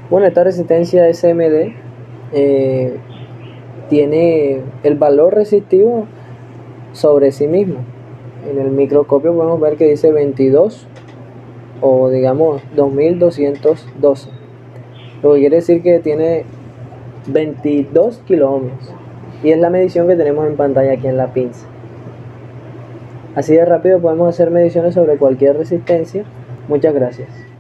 Bueno, esta resistencia SMD tiene el valor resistivo sobre sí mismo. En el microscopio podemos ver que dice 22 o digamos 2212, lo que quiere decir que tiene 22 kiloohmios, y es la medición que tenemos en pantalla aquí en la pinza. Así de rápido podemos hacer mediciones sobre cualquier resistencia. Muchas gracias.